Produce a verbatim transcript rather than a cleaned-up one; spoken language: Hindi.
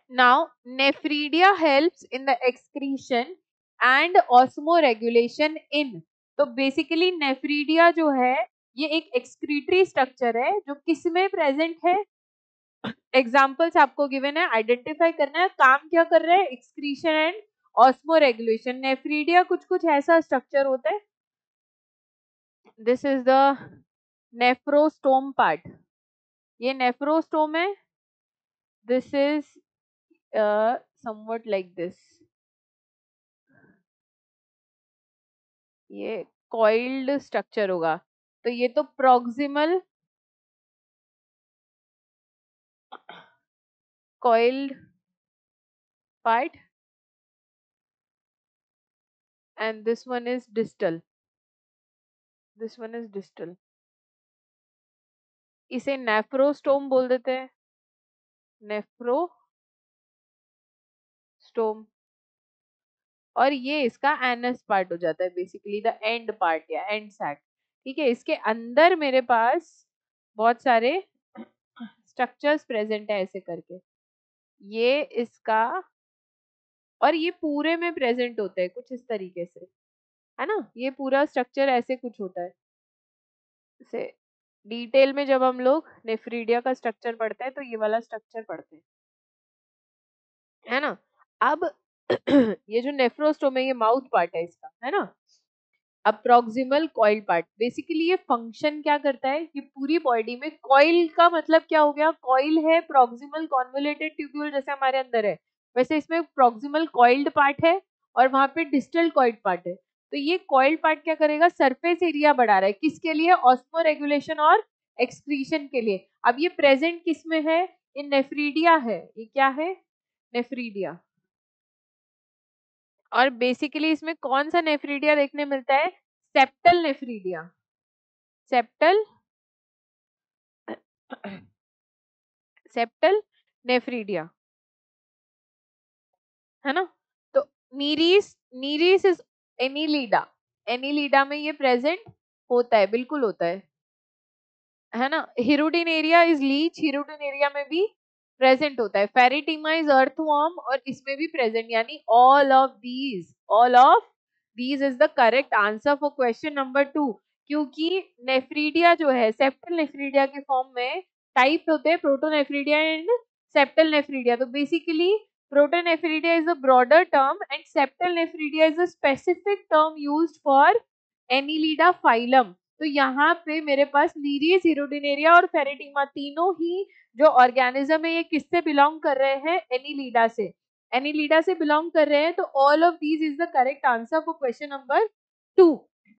Now, nephridia helps in the excretion and osmoregulation in. तो बेसिकली नेफ्रीडिया जो है ये एक एक्सक्रीटरी स्ट्रक्चर है जो किस में प्रेजेंट है. एग्जाम्पल्स आपको गिवन है, आइडेंटिफाई करना है काम क्या कर रहा है, एक्सक्रीशन एंड ऑस्मोरेगुलेशन. नेफ्रीडिया कुछ कुछ ऐसा स्ट्रक्चर होता है. This is the nephrostome part. ये नेफ्रोस्टोम है. This is something like this. ये कॉइल्ड स्ट्रक्चर होगा. तो ये तो proximal coiled part and this one is distal. This one is distal. इसे नेफ्रोस्टोम बोल देते हैं. नेफ्रोस्टोम. और ये इसका एनस पार्ट हो जाता है, बेसिकली द एंड पार्ट या एंड सैक. ठीक है. इसके अंदर मेरे पास बहुत सारे स्ट्रक्चर्स प्रेजेंट है ऐसे करके. ये इसका और ये पूरे में प्रेजेंट होते हैं कुछ इस तरीके से, है ना. ये पूरा स्ट्रक्चर ऐसे कुछ होता है. से डिटेल में जब हम लोग नेफ्रीडिया का स्ट्रक्चर पढ़ते हैं तो ये वाला स्ट्रक्चर पढ़ते हैं, है ना. अब ये जो नेफ्रोस्टोम है ये माउथ पार्ट है इसका, है ना. अब प्रॉक्सिमल कॉइल पार्ट, बेसिकली ये फंक्शन क्या करता है, ये पूरी बॉडी में कॉइल का मतलब क्या हो गया, कॉइल है प्रॉक्सिमल कॉन्वोल्यूटेड ट्यूब्यूल जैसे हमारे अंदर है, वैसे इसमें प्रॉक्सिमल कॉइल्ड पार्ट है और वहां पे डिस्टल कॉइल्ड पार्ट है. तो ये कॉइल्ड पार्ट क्या करेगा, सरफेस एरिया बढ़ा रहा है. किसके लिए, ऑस्मो रेगुलेशन और एक्सक्रीशन के लिए. अब ये प्रेजेंट किस में है, ये नेफ्रीडिया है. ये क्या है, नेफ्रीडिया. और बेसिकली इसमें कौन सा नेफ्रीडिया देखने मिलता है, septal nephridia. Septal septal nephridia, है ना. तो Nereis Nereis is Annelida. Annelida में ये प्रेजेंट होता है, बिल्कुल होता है, है ना. Hirudinaria is Leach. हिरुडिनेरिया में भी प्रेजेंट होता है. फेरिटीमा इज अर्थवर्म और इसमें भी प्रेजेंट. यानी all of these all of these is the correct answer for question number two. क्योंकि नेफ्रीडिया जो है सेप्टल नेफ्रीडिया के फॉर्म में टाइप होते हैं प्रोटोनेफ्रीडिया एंड सेप्टल नेफ्रीडिया. तो basically protonephridia is a broader term and septal nephridia is a specific term used for Annelida phylum. तो यहाँ पे मेरे पास नीरियस, हिरुडिनेरिया और फेरेटिमा तीनों ही जो ऑर्गेनिज्म है ये किससे बिलोंग कर रहे हैं, एनीलिडा से. एनीलिडा से बिलोंग कर रहे हैं. तो all of these is the correct answer for question number to.